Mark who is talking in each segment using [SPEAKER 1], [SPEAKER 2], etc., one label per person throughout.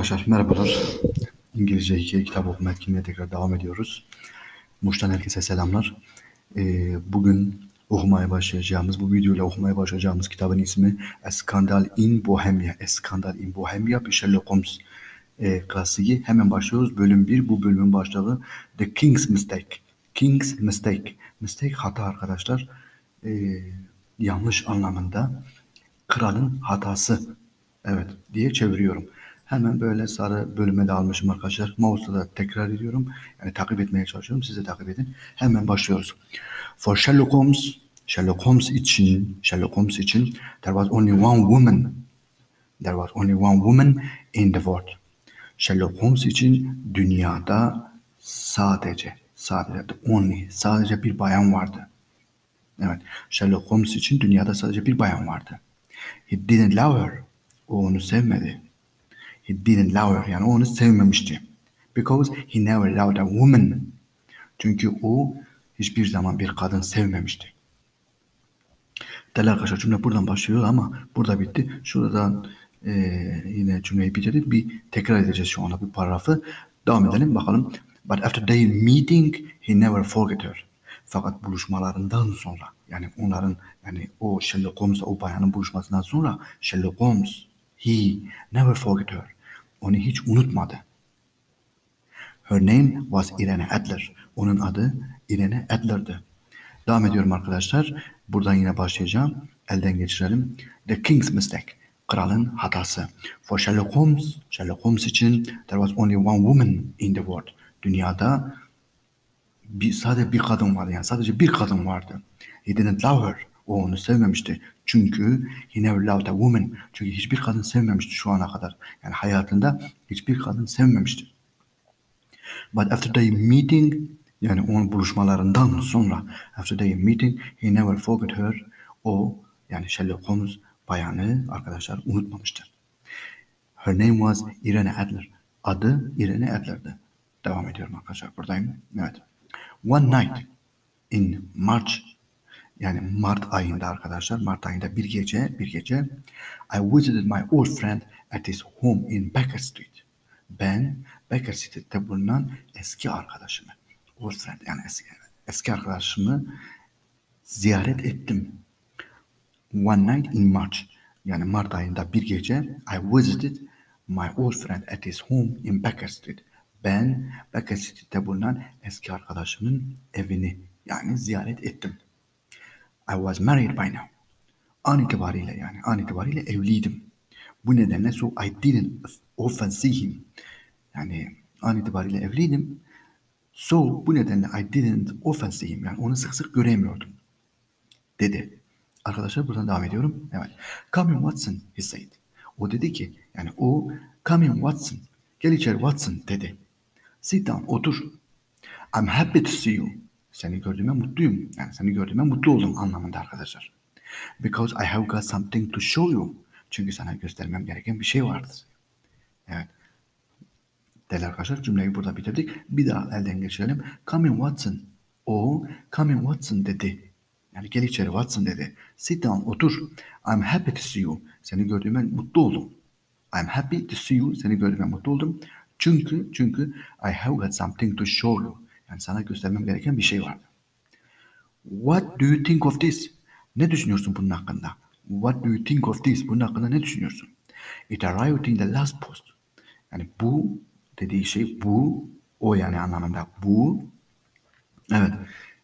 [SPEAKER 1] Arkadaşlar merhabalar. İngilizce hikaye kitabı okuma etkinliğine tekrar devam ediyoruz. Muş'tan herkese selamlar. Bugün bu videoyla okumaya başlayacağımız kitabın ismi A Scandal in Bohemia. A Scandal in Bohemia bir Sherlock Holmes klasiği. Hemen başlıyoruz. Bölüm 1. Bu bölümün başlığı The King's Mistake. King's Mistake. Mistake hata arkadaşlar. Yanlış anlamında. Kralın hatası. Evet diye çeviriyorum. Hemen böyle sarı bölüme de almışım arkadaşlar. Mouse'da da tekrar ediyorum. Yani takip etmeye çalışıyorum. Siz de takip edin. Hemen başlıyoruz. For Sherlock Holmes için there was only one woman. There was only one woman in the world. Sherlock Holmes için dünyada sadece sadece bir bayan vardı. Evet. Sherlock Holmes için dünyada sadece bir bayan vardı. He didn't love her. O onu sevmedi. He didn't love her. Yani o onu sevmemişti. Because he never loved a woman. Çünkü o hiçbir zaman bir kadın sevmemişti. Değerli arkadaşlar cümle buradan başlıyor ama burada bitti. Şuradan yine cümleyi bitirdik. Bir tekrar edeceğiz şu anda bir paragrafı. Devam edelim bakalım. But after their meeting he never forgot her. Fakat buluşmalarından sonra yani o Sherlock Holmes'la o bayanın buluşmasından sonra Sherlock Holmes he never forgot her. Onu hiç unutmadı. Her name was Irene Adler. Onun adı Irene Adler'dı. Devam ediyorum arkadaşlar. Buradan yine başlayacağım. Elden geçirelim. The King's Mistake. Kralın hatası. For Sherlock Holmes için there was only one woman in the world. Dünyada sadece bir kadın vardı. Yani sadece bir kadın vardı. He didn't love her. O onu sevmemişti. Çünkü he never loved a woman. Çünkü hiçbir kadın sevmemişti şu ana kadar. Yani hayatında hiçbir kadın sevmemişti. But after the meeting, yani onun buluşmalarından sonra after the meeting he never forgot her. O yani Sherlock Holmes bayanı arkadaşlar unutmamıştı. Her name was Irene Adler. Adı Irene Adler'dı. Devam ediyorum arkadaşlar buradayım. Evet. One night in March yani Mart ayında arkadaşlar Mart ayında bir gece I visited my old friend at his home in Baker Street. Ben Baker Street'te bulunan eski arkadaşımı old friend yani eski arkadaşımı ziyaret ettim. One night in March yani Mart ayında bir gece I visited my old friend at his home in Baker Street. Ben Baker Street'te bulunan eski arkadaşımın evini yani ziyaret ettim. I was married by now. An itibariyle evliydim. Bu nedenle so I didn't often see him. Yani an itibariyle evliydim. So bu nedenle I didn't often see him. Yani onu sık sık göremiyordum. Dedi. Arkadaşlar buradan devam ediyorum. Evet. Come in Watson he said. O dedi ki come in Watson. Gel içeri Watson dedi. Sit down otur. I'm happy to see you. Seni gördüğüme mutluyum. Yani seni gördüğüme mutlu oldum anlamında arkadaşlar. Because I have got something to show you. Çünkü sana göstermem gereken bir şey vardır. Evet. Değerli arkadaşlar cümleyi burada bitirdik. Bir daha elden geçirelim. Come in Watson. O come in Watson dedi. Yani gel içeri Watson dedi. Sit down otur. I'm happy to see you. Seni gördüğüme mutlu oldum. I'm happy to see you. Seni gördüğüme mutlu oldum. Çünkü I have got something to show you. Yani sana göstermem gereken bir şey vardı. What do you think of this? Ne düşünüyorsun bunun hakkında? What do you think of this? Bunun hakkında ne düşünüyorsun? It arrived in the last post. Yani bu dediği şey o yani anlamında bu. Evet.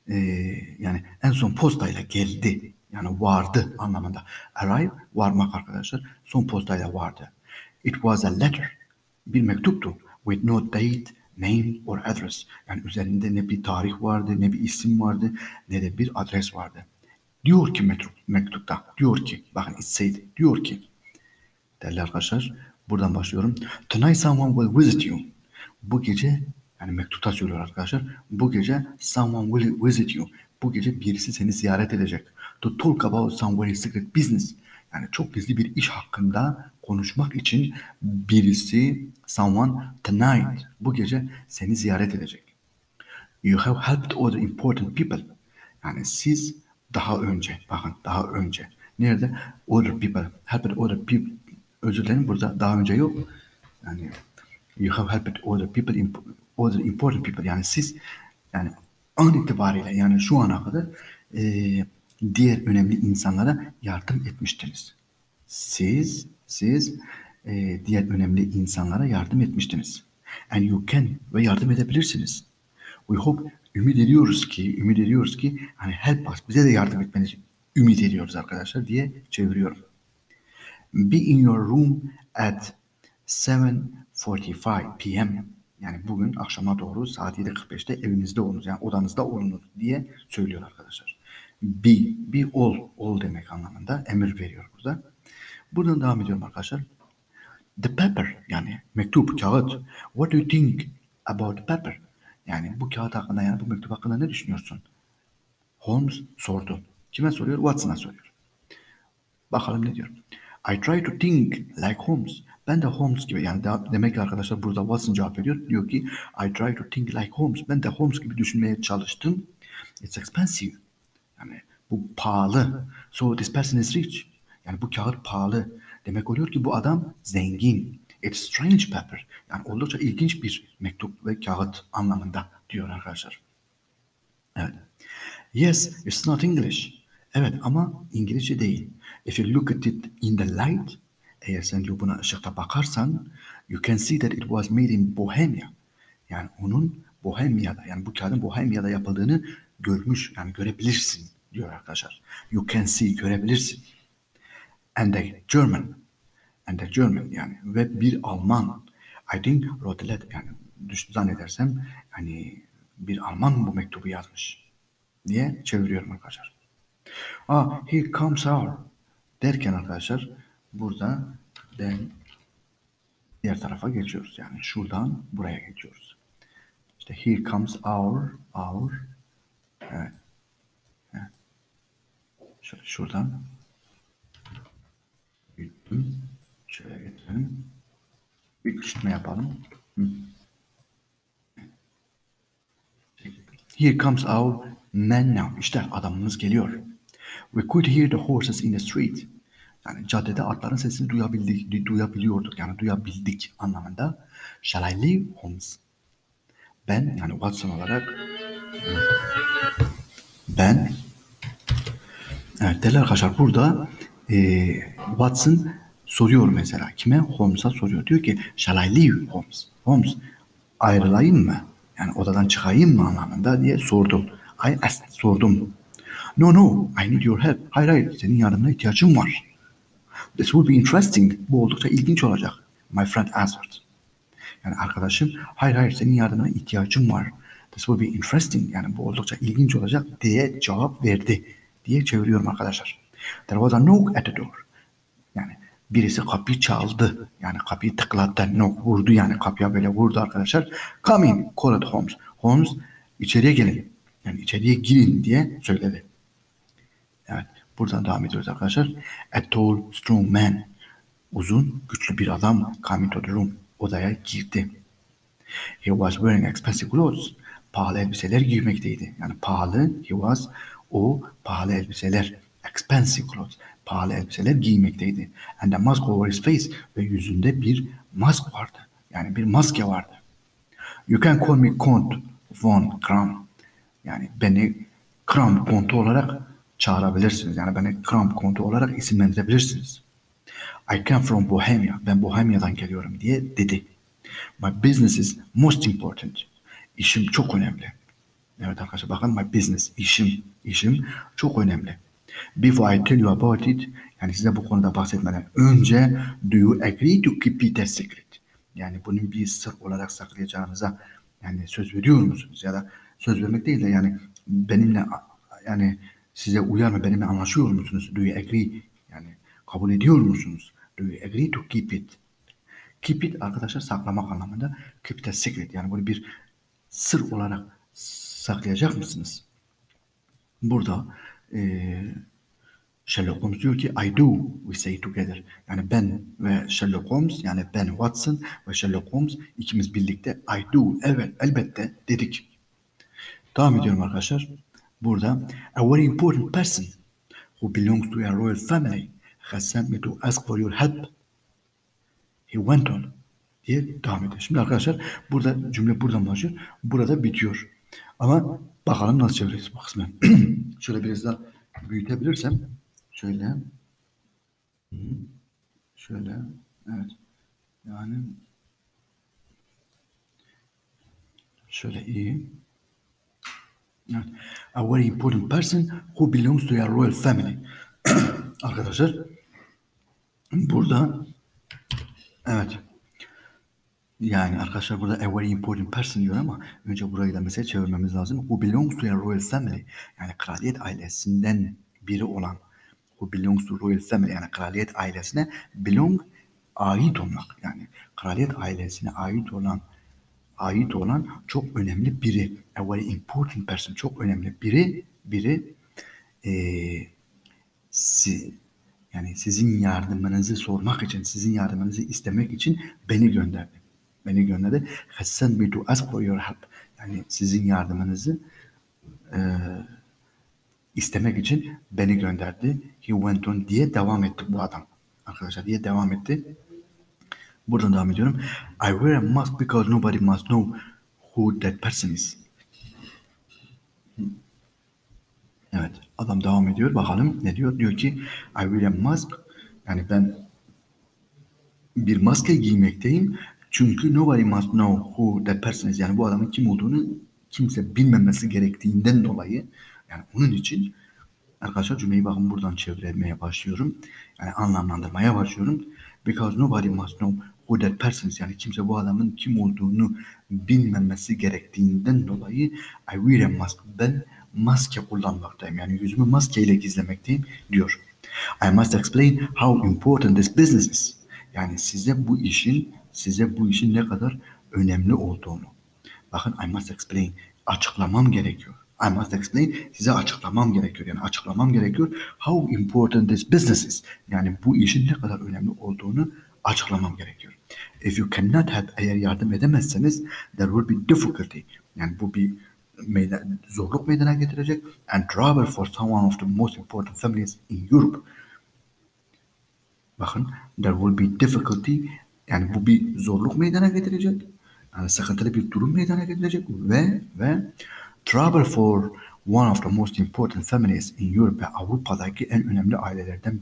[SPEAKER 1] Yani en son postayla geldi. Yani vardı anlamında. Arrive varmak arkadaşlar. Son postayla vardı. It was a letter. Bir mektuptu. With no date, name or address. Yani üzerinde ne bir tarih vardı, ne bir isim vardı, ne de bir adres vardı. Diyor ki mektupta, bakın it said, diyor ki, değerli arkadaşlar, buradan başlıyorum. Tonight someone will visit you. Bu gece, yani mektupta söylüyor arkadaşlar, bu gece someone will visit you. Bu gece birisi seni ziyaret edecek. To talk about some very secret business. Yani çok gizli bir iş hakkında konuşmak için someone tonight, bu gece seni ziyaret edecek. You have helped other important people. Yani siz daha önce, nerede? Other people, helped other people. Özür dilerim burada daha önce yok. Yani you have helped other people, other important people. Yani siz yani an itibariyle yani şu ana kadar diğer önemli insanlara yardım etmiştiniz. Siz diğer önemli insanlara yardım etmiştiniz. And you can ve yardım edebilirsiniz. We hope ümit ediyoruz ki hani help us bize de yardım etmenizi ümit ediyoruz arkadaşlar diye çeviriyorum. Be in your room at 7:45 p.m. Yani bugün akşama doğru saat 7:45'te evinizde olunuz. Yani odanızda olunuz diye söylüyor arkadaşlar. Be ol demek anlamında emir veriyor burada. Buradan devam ediyorum arkadaşlar. The paper yani mektup, kağıt. What do you think about the paper? Yani bu kağıt hakkında yani bu mektup hakkında ne düşünüyorsun? Holmes sordu. Kime soruyor? Watson'a soruyor. Bakalım ne diyor. I try to think like Holmes. Ben de Holmes gibi yani demek ki arkadaşlar burada Watson cevap veriyor. Diyor ki I try to think like Holmes. Ben de Holmes gibi düşünmeye çalıştım. It's expensive. Yani bu pahalı. So this person is rich. Yani bu kağıt pahalı. Demek oluyor ki bu adam zengin. It's strange paper. Yani oldukça ilginç bir mektup ve kağıt anlamında diyor arkadaşlar. Evet. Yes, it's not English. Evet ama İngilizce değil. If you look at it in the light, eğer sen diyor buna ışıkta bakarsan, you can see that it was made in Bohemia. Yani onun Bohemia'da yani bu kağıdın Bohemia'da yapıldığını görmüş yani görebilirsin diyor arkadaşlar. You can see görebilirsin. And the German yani ve bir Alman. I think wrote a letter yani zannedersem hani bir Alman bu mektubu yazmış diye çeviriyorum arkadaşlar. Here comes our derken arkadaşlar burada ben diğer tarafa geçiyoruz. Yani şuradan buraya geçiyoruz. İşte here comes our evet. Evet. Şöyle şuradan büyüttüm. Şöyle getirelim. Bir küçültme yapalım. Here comes our man now. İşte adamımız geliyor. We could hear the horses in the street. Yani caddede atların sesini duyabiliyorduk. Yani duyabildik anlamında. Shall I leave Holmes? Ben yani Watson olarak ben evet değerli arkadaşlar burada Watson soruyor mesela. Kime? Holmes'a soruyor. Diyor ki shall I leave Holmes? Holmes ayrılayım mı? Yani odadan çıkayım mı anlamında diye sordum. Sordum. No, I need your help. Hayır, senin yardımına ihtiyacım var. This will be interesting. Bu oldukça ilginç olacak. My friend answered. Yani arkadaşım, hayır, senin yardımına ihtiyacım var. This will be interesting. Yani bu oldukça ilginç olacak diye cevap verdi. Diye çeviriyorum arkadaşlar. There was a knock at the door. Yani birisi kapıyı çaldı. Yani kapıyı tıkladı. Knock vurdu yani kapıya böyle vurdu arkadaşlar. Come in, called Holmes. Holmes içeriye gelin. Yani içeriye girin diye söyledi. Evet. Buradan devam ediyoruz arkadaşlar. A tall, strong man. Uzun, güçlü bir adam came into the room. Odaya girdi. He was wearing expensive clothes. Pahalı elbiseler giymekteydi. Yani pahalı, o pahalı elbiseler. Expensive clothes. Pahalı elbiseler giymekteydi. And a mask over his face. Ve yüzünde bir mask vardı. Yani bir maske vardı. You can call me Count von Kram. Yani beni Kram kontu olarak çağırabilirsiniz. Yani beni Kram kontu olarak isimlendirebilirsiniz. I come from Bohemia. Ben Bohemia'dan geliyorum diye dedi. My business is most important. İşim çok önemli. Evet arkadaşlar bakın my business, işim çok önemli. Before I tell you about it, yani size bu konuda bahsetmeden önce do you agree to keep it a secret? Yani bunun bir sır olarak saklayacağınıza yani söz veriyor musunuz? Ya da söz vermek değil de yani benimle yani size uyar mı benimle anlaşıyor musunuz? Do you agree? Yani kabul ediyor musunuz? Do you agree to keep it? Keep it arkadaşlar saklamak anlamında. Keep it a secret yani bunu bir sır olarak saklayacak mısınız? Burada Sherlock Holmes diyor ki I do, we say together. Yani ben ve Sherlock Holmes yani ben Watson ve Sherlock Holmes ikimiz birlikte I do, evet elbette dedik. Devam ediyorum arkadaşlar. Burada a very important person who belongs to a royal family has sent me to ask for your help. He went on. diye devam ediyor. Şimdi arkadaşlar burada cümle buradan başlıyor. Burada bitiyor. Ama bakalım nasıl çevireceğiz bu kısmı. Şöyle biraz daha büyütebilirsem. Şöyle. Şöyle. Evet. Yani şöyle iyi. Evet. A very important person who belongs to a royal family. Arkadaşlar burada evet. Yani arkadaşlar burada a very important person diyor ama önce burayı da mesela çevirmemiz lazım. Who belongs to a royal family. Yani kraliyet ailesinden biri olan. Who belongs to royal family. Yani kraliyet ailesine belong ait olmak. Yani kraliyet ailesine ait olan çok önemli biri. A very important person. Çok önemli biri si, yani sizin yardımınızı sormak için, sizin yardımınızı istemek için beni gönderdi. Beni gönderdi. Has sent me to ask for your help. Yani sizin yardımınızı istemek için beni gönderdi. He went on diye devam etti bu adam. Arkadaşlar diye devam etti. Buradan devam ediyorum. I wear a mask because nobody must know who that person is. Evet. Adam devam ediyor. Bakalım ne diyor? Diyor ki I wear a mask. Yani ben bir maske giymekteyim. Çünkü nobody must know who that person is. Yani bu adamın kim olduğunu kimse bilmemesi gerektiğinden dolayı. Yani onun için arkadaşlar cümleyi bakın buradan çevirmeye başlıyorum. Yani anlamlandırmaya başlıyorum. Because nobody must know who that person is. Yani kimse bu adamın kim olduğunu bilmemesi gerektiğinden dolayı I wear a mask. Ben maske kullanmaktayım. Yani yüzümü maskeyle gizlemekteyim diyor. I must explain how important this business is. Yani size bu işin ne kadar önemli olduğunu. Bakın I must explain. Açıklamam gerekiyor. I must explain. Size açıklamam gerekiyor. Yani açıklamam gerekiyor. How important this business is. Yani bu işin ne kadar önemli olduğunu açıklamam gerekiyor. If you cannot help, eğer yardım edemezseniz there will be difficulty. Yani bu bir zorluk meydana getirecek. And trouble for someone of the most important families in Europe. Bakın there will be difficulty, yani bu bir zorluk meydana getirecek. Yani sıkıntılı bir durum meydana getirecek ve trouble for one of the most important families in Europe, Avrupa'daki en önemli ailelerden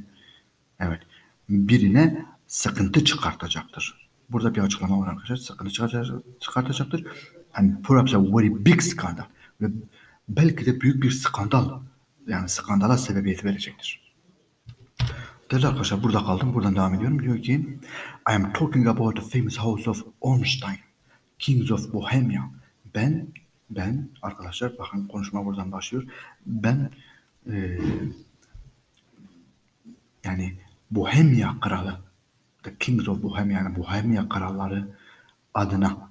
[SPEAKER 1] birine sıkıntı çıkartacaktır. Burada bir açıklama var arkadaşlar. Sıkıntı çıkartacaktır. And perhaps a very big scandal. Ve belki de büyük bir skandal, yani skandala sebebiyet verecektir. Değerli arkadaşlar burada kaldım. Buradan devam ediyorum. Diyor ki I am talking about the famous house of Ormstein, Kings of Bohemia. Ben arkadaşlar bakın konuşma buradan başlıyor. Ben yani Bohemia kralı, the Kings of Bohemia, yani Bohemia kralları adına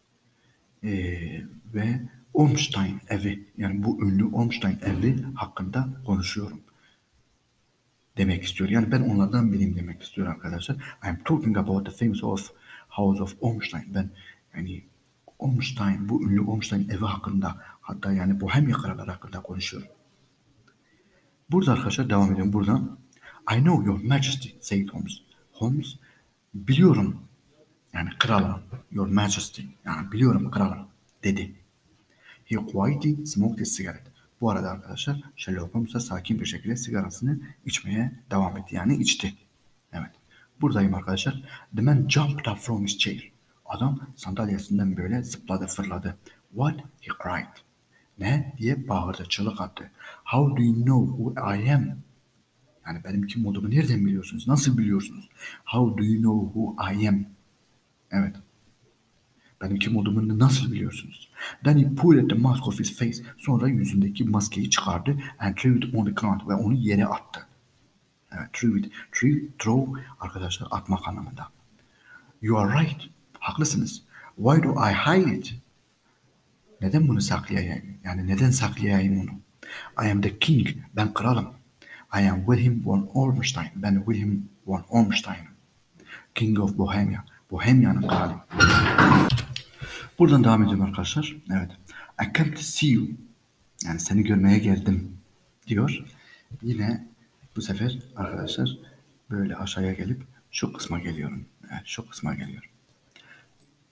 [SPEAKER 1] ve Ormstein evi, yani bu ünlü Ormstein evi hakkında konuşuyorum demek istiyor. Yani ben onlardan biriyim demek istiyor arkadaşlar. I'm talking about the famous house of Ormstein. Ben yani Ormstein, bu ünlü Ormstein evi hakkında, hatta yani Bohemia kralları hakkında konuşuyorum. Burada arkadaşlar devam ediyorum. Buradan I know your majesty, said Holmes. Holmes, biliyorum yani kralım, your majesty, yani biliyorum kralım dedi. He quietly smoked his cigarette. Bu arada arkadaşlar Sherlock Holmes da sakin bir şekilde sigarasını içmeye devam etti. Yani içti. Evet. Buradayım arkadaşlar. The man jumped up from his chair. Adam sandalyesinden böyle zıpladı, fırladı. What? He cried. Ne? Diye bağırdı, çığlık attı. How do you know who I am? Yani benim kim olduğumu nereden biliyorsunuz? Nasıl biliyorsunuz? How do you know who I am? Evet. Benim kim olduğumu nasıl biliyorsunuz? Then he pulled the mask off his face. Sonra yüzündeki maskeyi çıkardı and threw it on the ground ve onu yere attı. Evet, throw arkadaşlar atmak anlamında. You are right. Haklısınız. Why do I hide it? Neden bunu saklayayım? Yani neden saklayayım onu? I am the king. Ben kralım. I am Wilhelm von Ormstein. Ben Wilhelm von Ormstein. King of Bohemia. Bohemia'nın kralı. Buradan devam ediyorum arkadaşlar. Evet. I came to see you. Yani seni görmeye geldim diyor. Yine bu sefer arkadaşlar böyle aşağıya gelip şu kısma geliyorum. Evet, şu kısma geliyorum.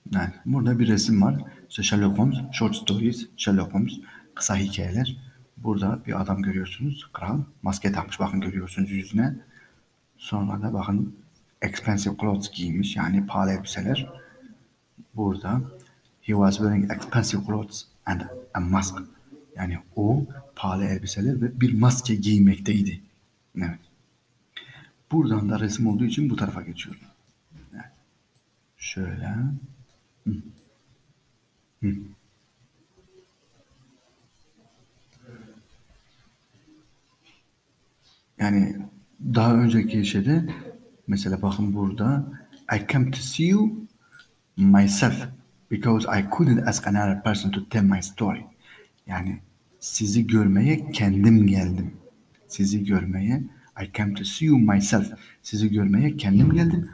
[SPEAKER 1] Evet, burada bir resim var. İşte Sherlock Holmes, short stories, Sherlock Holmes, kısa hikayeler. Burada bir adam görüyorsunuz. Kral maske takmış. Bakın görüyorsunuz yüzüne. Sonra da bakın expensive clothes giymiş. Yani pahalı elbiseler. Burada he was wearing expensive clothes and a mask. Yani o pahalı elbiseler ve bir maske giymekteydi. Evet. Buradan da resim olduğu için bu tarafa geçiyorum. Evet. Şöyle. Yani daha önceki şeyde mesela bakın burada I came to see you myself because I couldn't ask another person to tell my story. Yani sizi görmeye kendim geldim. Sizi görmeye I came to see you myself. Sizi görmeye kendim geldim.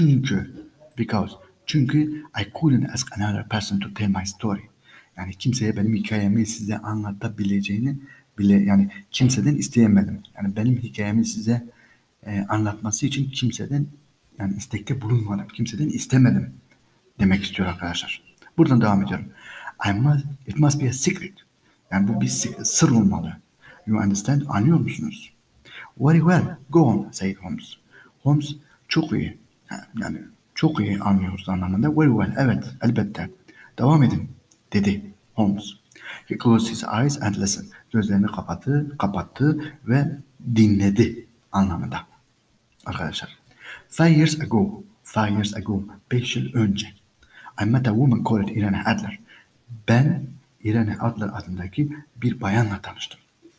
[SPEAKER 1] Çünkü I couldn't ask another person to tell my story. Yani kimseye benim hikayemi size anlatabileceğini bile yani kimseden isteyemedim. Yani benim hikayemi size anlatması için kimseden yani istekte bulunmadım. Kimseden istemedim demek istiyor arkadaşlar. Buradan devam ediyorum. It must be a secret. Yani bu bir sır olmalı. You understand? Anlıyor musunuz? Very well. Go on, said Holmes. Holmes çok iyi. Yani çok iyi anlıyoruz anlamında. Very well. Evet, elbette. Devam edin, dedi Holmes. He closed his eyes and listened. Gözlerini kapattı ve dinledi anlamında. Arkadaşlar. 5 years ago, 5 yıl önce. I met a woman called Irene Adler. Ben Irene Adler adındaki bir bayanla tanıştım.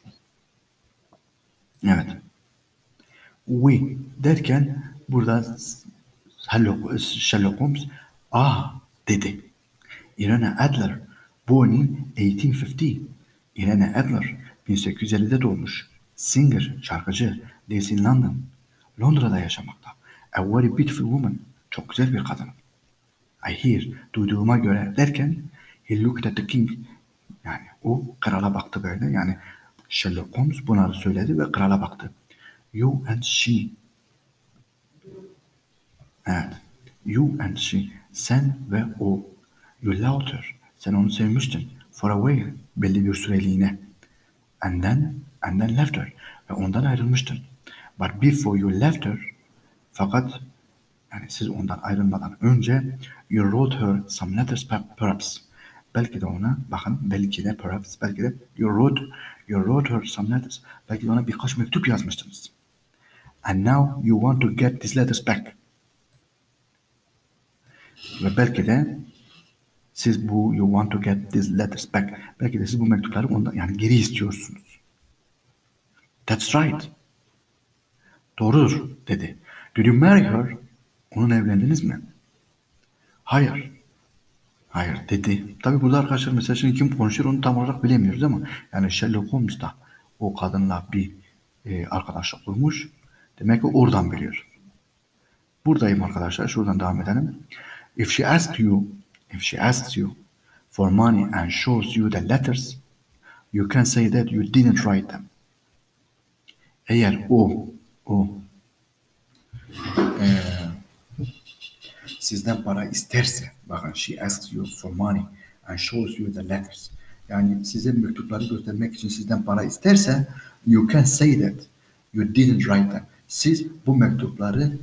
[SPEAKER 1] Evet. We derken burada Sherlock Holmes dedi. Irene Adler, born in 1850. Irene Adler 1850'de doğmuş. Singer, şarkıcı, lives in London. Londra'da yaşamakta. A very beautiful woman. Çok güzel bir kadın. I hear, duyduğuma göre derken he looked at the king. Yani o krala baktı böyle. Yani Sherlock Holmes bunları söyledi ve krala baktı. You and she. Evet. You and she. Sen ve o. You loved her. Sen onu sevmiştin. For a while. Belli bir süreliğine. And then left her. Ve ondan ayrılmıştın. But before you left her. Fakat yani siz ondan ayrılmadan önce you wrote her some letters perhaps. Belki de ona bakın belki de perhaps belki de you wrote her some letters. Belki de ona birkaç mektup yazmıştınız. And now you want to get these letters back. Ve belki de siz bu you want to get these letters back. Belki de siz bu mektupları ondan yani geri istiyorsunuz. That's right. Doğrudur dedi. Did you marry her? Onunla evlendiniz mi? Hayır. Hayır dedi. Tabii burada arkadaşlar mesela şimdi kim konuşuyor onu tam olarak bilemiyoruz ama yani Sherlock Holmes da o kadınla bir arkadaşlık kurmuş. Demek ki oradan biliyor. Buradayım arkadaşlar. Şuradan devam edelim. If she asks you for money and shows you the letters, you can say that you didn't write them. Eğer o sizden para isterse, bakın she asks you for money and shows you the letters. Yani size mektupları göstermek için sizden para isterse, you can say that you didn't write them. Siz bu mektupları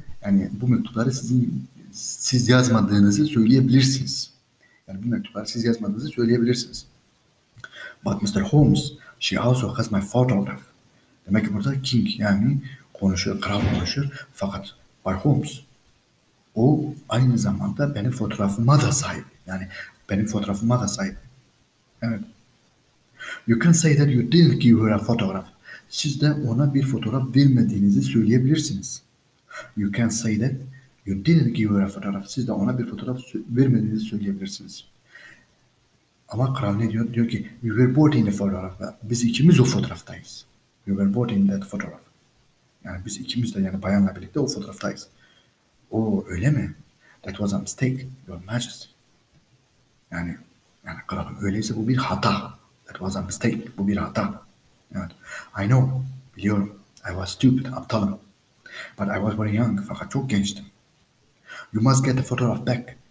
[SPEAKER 1] siz yazmadığınızı söyleyebilirsiniz. Yani bu mektupları siz yazmadığınızı söyleyebilirsiniz. But Mr. Holmes, she also has my photograph. Demek ki burada King yani konuşuyor, kral konuşuyor. Fakat Bay Holmes o aynı zamanda benim fotoğrafıma da sahip. Yani benim fotoğrafıma da sahip. Evet. You can say that you didn't give her a photograph. Siz de ona bir fotoğraf vermediğinizi söyleyebilirsiniz. You can say that you didn't give her a photograph. Siz de ona bir fotoğraf vermediğinizi söyleyebilirsiniz. Ama kral ne diyor? Diyor ki we were both in the photograph. Biz ikimiz o fotoğraftayız. We were both in that photograph. Yani biz ikimiz de yani bayanla birlikte o fotoğraftayız. O öyle mi? That was a mistake, Your Majesty. Yani kralım öyleyse bu bir hata. That was a mistake. Bu bir hata. Evet. I know. Biliyorum. I was stupid. Aptalım. But I was very young. Fakat çok gençtim. You must get the photograph back.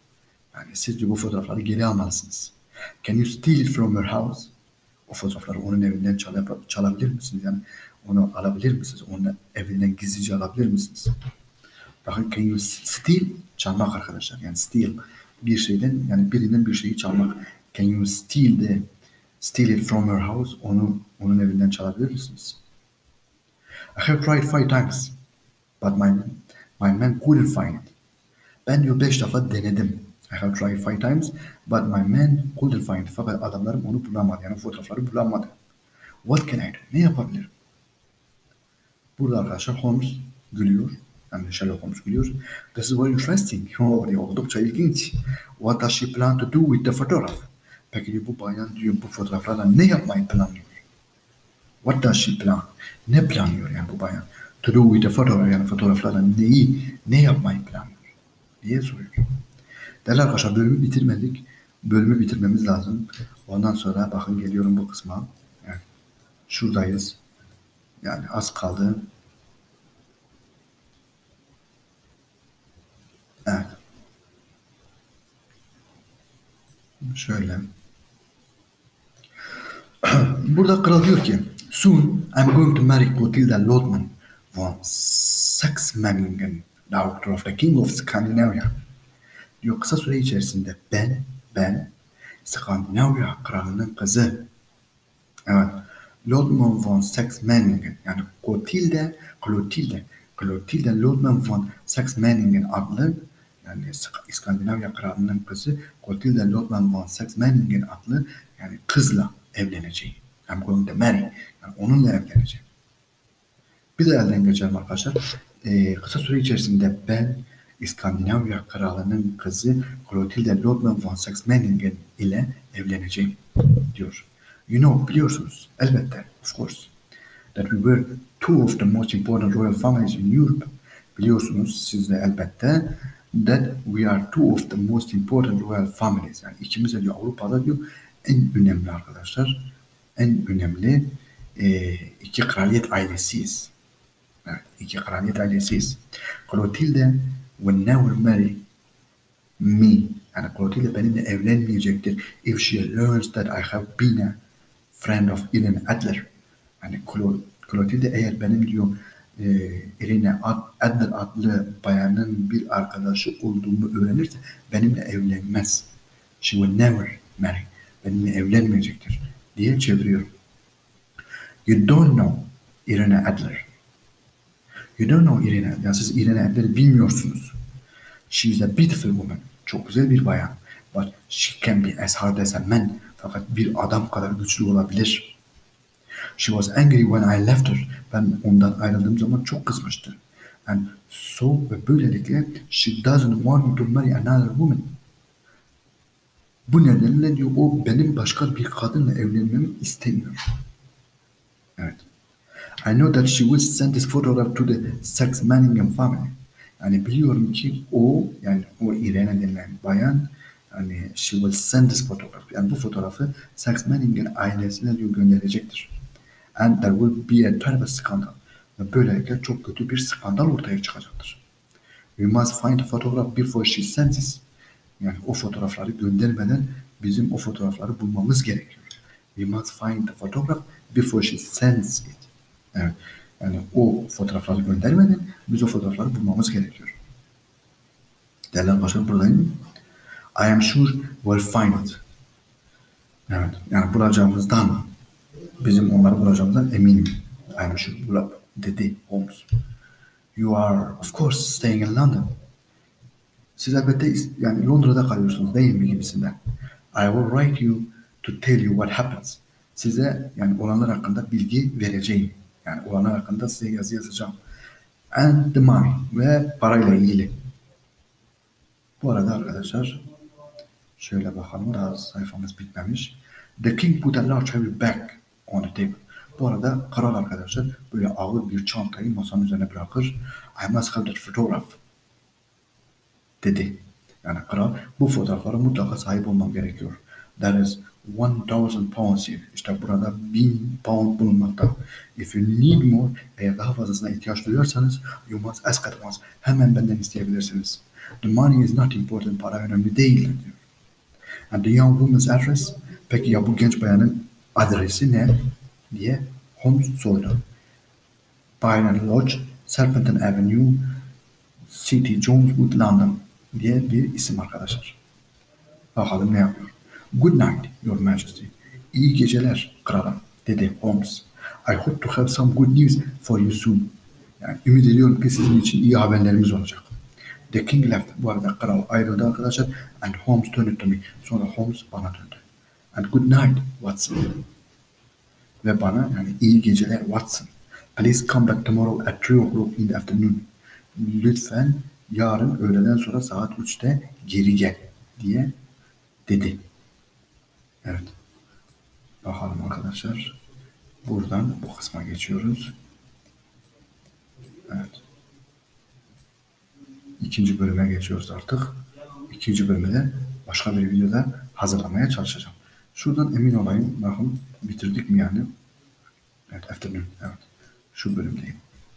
[SPEAKER 1] Yani siz diyor bu fotoğrafları geri almalısınız. Can you steal it from your house? O fotoğrafları onun evinden çalabilir misiniz? Yani onu alabilir misiniz? Onun evinden gizlice alabilir misiniz? Bakın can you steal? Çalmak arkadaşlar. Yani steal bir şeyden yani birinden bir şeyi çalmak. Can you steal it from your house? Onu onun evinden çalabilir misiniz? I have tried 5 times but my man couldn't find it. Ben diyor 5 defa denedim. I have tried 5 times but my man couldn't find it. Fakat adamlarım onu bulamadı. Yani fotoğrafları bulamadı. What can I do? Ne yapabilirim? Burada arkadaşlar Holmes gülüyor. Yani Sherlock Holmes gülüyor. This is very interesting. Diyor, oldukça ilginç. What does she plan to do with the photograph? Peki diyor, bu bayan diyor bu fotoğraflarla ne yapmayı planlıyor? What does she plan? Ne planlıyor yani bu bayan? To do with the photograph yani fotoğraflarla ne yapmayı planlıyor? Diye soruyor. Değerli arkadaşlar bölümü bitirmedik. Bölümü bitirmemiz lazım. Ondan sonra bakın geliyorum bu kısma. Yani şuradayız. Yani az kaldı. Evet. Şöyle. Burada kral diyor ki soon I'm going to marry Clotilda Lodman von Saxe-Meiningen, daughter of the King of Scandinavia. Diyor kısa süre içerisinde ben Skandinavya kralının kızı. Evet. Lodman von Saxe-Meiningen yani Clotilda Lodman von Saxe-Meiningen adlı yani İskandinavya kralının kızı Clotilda Lodman von Saxe-Meiningen adlı yani kızla evleneceğim. I'm going to marry. Yani onunla evleneceğim. Bir de elden geçelim arkadaşlar. Kısa süre içerisinde ben İskandinavya kralının kızı Clotilda Lodman von Saxe-Meiningen ile evleneceğim diyor. You know, biliyorsunuz, elbette, of course, that we were two of the most important royal families in Europe. Biliyorsunuz siz de elbette that we are two of the most important royal families. Yani ikimiz de diyor Avrupa'da diyor en önemli arkadaşlar, en önemli iki kraliyet ailesiyiz. Evet, iki kraliyet ailesiyiz. Clotilde will never marry me. Yani Clotilde benimle evlenmeyecektir. If she learns that I have been a friend of Irene Adler. Yani Clotilde eğer benim diyor Irene Adler adlı bayanın bir arkadaşı olduğumu öğrenirse benimle evlenmez. She will never marry. Benimle evlenmeyecektir diye çeviriyorum. You don't know Irene Adler. You don't know Irene. Yani siz Irene Adler'i bilmiyorsunuz. She is a beautiful woman. Çok güzel bir bayan. But she can be as hard as a man. Fakat bir adam kadar güçlü olabilir. She was angry when I left her. Ben ondan ayrıldığım zaman çok kızmıştı. And so ve böylelikle she doesn't want me to marry another woman. Bu nedenle diyor o benim başka bir kadınla evlenmemi istemiyor. Evet. I know that she will send this photograph to the Saxe-Meiningen family. Yani biliyorum ki o yani o Irene denilen bayan yani she will send this photograph. Yani bu fotoğrafı Saxe-Meiningen ailesine diyor gönderecektir. And there will be a terrible scandal. Ve böylelikle çok kötü bir skandal ortaya çıkacaktır. We must find the photograph before she sends it. Yani o fotoğrafları göndermeden bizim o fotoğrafları bulmamız gerekiyor. We must find the photograph before she sends it. Evet. Yani o fotoğrafları göndermeden biz o fotoğrafları bulmamız gerekiyor. Değerli arkadaşlar buradayım. I am sure we'll find it. Evet. Yani bulacağımızdan bizim onları bulacağımızdan eminim. I am sure dedi Holmes. You are of course staying in London. Siz elbette yani Londra'da kalıyorsunuz değil mi gibisinden. I will write you to tell you what happens. Size yani olanlar hakkında bilgi vereceğim. Yani olanlar hakkında size yazı yazacağım. And the money ve parayla ilgili. Bu arada arkadaşlar şöyle bakalım daha sayfamız bitmemiş. The king put a large heavy bag on the table. Bu arada kral arkadaşlar böyle ağır bir çantayı masanın üzerine bırakır. I must have that photograph dedi. Yani kral bu fotoğraflara mutlaka sahip olmam gerekiyor. There is 1000 pounds here. İşte burada 1000 pound bulunmakta. If you need more, eğer daha fazlasına ihtiyaç duyuyorsanız, you must ask at once. Hemen benden isteyebilirsiniz. The money is not important. Para önemli değildir diyor. And the young woman's address. Peki ya bu genç bayanın adresi ne diye Holmes sordu. Byron Lodge, Serpentine Avenue, City Joneswood, London diye bir isim arkadaşlar. Bakalım ne yapıyor. Good night, Your Majesty. İyi geceler kralım, dedi Holmes. I hope to have some good news for you soon. Yani ümit ediyorum ki sizin için iyi haberlerimiz olacak. The king left. Bu arada kral ayrıldı arkadaşlar. And Holmes turned to me. Sonra Holmes bana döndü. And good night, Watson. Ve bana yani iyi geceler Watson. Please come back tomorrow at 3 o'clock in the afternoon. Lütfen yarın öğleden sonra saat 3'te geri gel diye dedi. Evet. Bakalım arkadaşlar. Buradan bu kısma geçiyoruz. Evet. İkinci bölüme geçiyoruz artık. İkinci bölümde de başka bir videoda hazırlamaya çalışacağım. Şuradan emin olayım. Bakın bitirdik mi yani? Evet, afternoon. Evet. Şu bölümdeyim.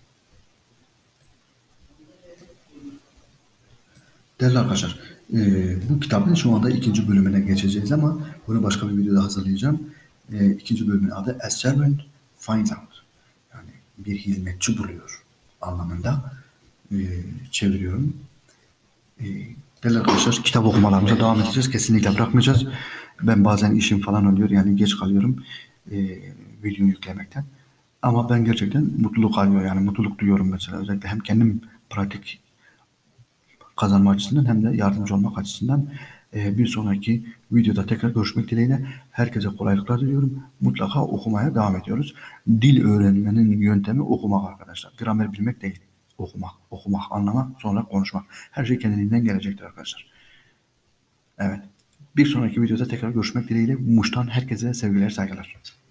[SPEAKER 1] Değerli arkadaşlar, bu kitabın şu anda ikinci bölümüne geçeceğiz ama bunu başka bir videoda hazırlayacağım. İkinci bölümün adı A Servant Finds Out. Yani bir hizmetçi buluyor anlamında çeviriyorum. Değerli arkadaşlar, kitap okumalarımıza devam edeceğiz. Kesinlikle bırakmayacağız. Ben bazen işim falan oluyor. Yani geç kalıyorum video yüklemekten. Ama ben gerçekten mutluluk arıyor. Yani mutluluk duyuyorum mesela. Özellikle hem kendim pratik kazanma açısından hem de yardımcı olmak açısından. Bir sonraki videoda tekrar görüşmek dileğiyle herkese kolaylıklar diliyorum. Mutlaka okumaya devam ediyoruz. Dil öğrenmenin yöntemi okumak arkadaşlar. Gramer bilmek değil. Okumak, anlamak, sonra konuşmak. Her şey kendiliğinden gelecektir arkadaşlar. Evet. Bir sonraki videoda tekrar görüşmek dileğiyle. Muş'tan herkese sevgiler, saygılar.